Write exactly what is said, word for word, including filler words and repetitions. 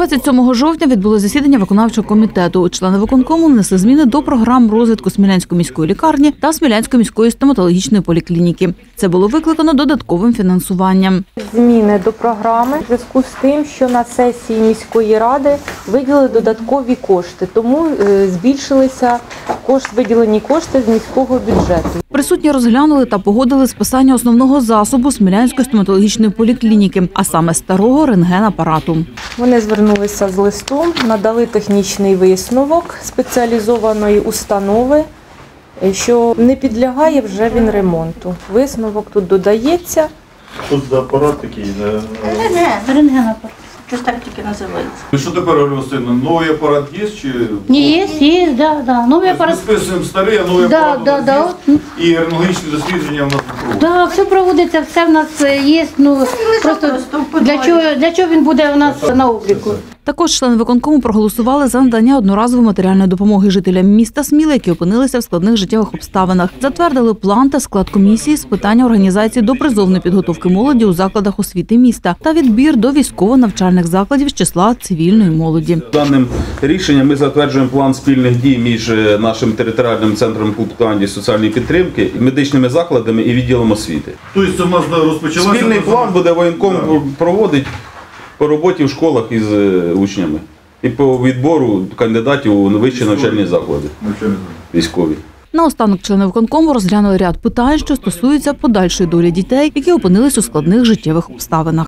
двадцять сьомого жовтня відбулося засідання виконавчого комітету. Члени виконкому внесли зміни до програм розвитку Смілянської міської лікарні та Смілянської міської стоматологічної поліклініки. Це було викликано додатковим фінансуванням. Зміни до програми в зв'язку з тим, що на сесії міської ради виділили додаткові кошти, тому збільшилися кошти, виділені кошти з міського бюджету. Присутні розглянули та погодили списання основного засобу Смілянської стоматологічної поліклініки, а саме старого рентген-апарату. Вони звернулися з листом, надали технічний висновок спеціалізованої установи, що не підлягає вже він ремонту. Висновок тут додається. Що за апарат такий? Рентген-апарат. Щось так тільки називається. І що тепер, Ольга Васильівна, новий апарат є? Чи... Ні, є, є, да, да. Новий апарат. Ми списуємо старий, а новий Да, апарат да, у нас да. є. І рентгенологічні дослідження в нас проводять. Так, все проводиться, все в нас є. Ну, просто для чого, для чого він буде у нас на обліку? Також члени виконкому проголосували за надання одноразової матеріальної допомоги жителям міста Сміла, які опинилися в складних життєвих обставинах. Затвердили план та склад комісії з питання організації допризовної підготовки молоді у закладах освіти міста та відбір до військово-навчальних закладів з числа цивільної молоді. Даним рішенням ми затверджуємо план спільних дій між нашим територіальним центром комплектування соціальної підтримки, медичними закладами і відділом освіти. Тобто це в нас розпочалося? Спільний план буде воєнком проводити по роботі в школах із учнями і по відбору кандидатів у вищі навчальні заклади військові. Наостанок члени виконкому розглянули ряд питань, що стосуються подальшої долі дітей, які опинились у складних життєвих обставинах.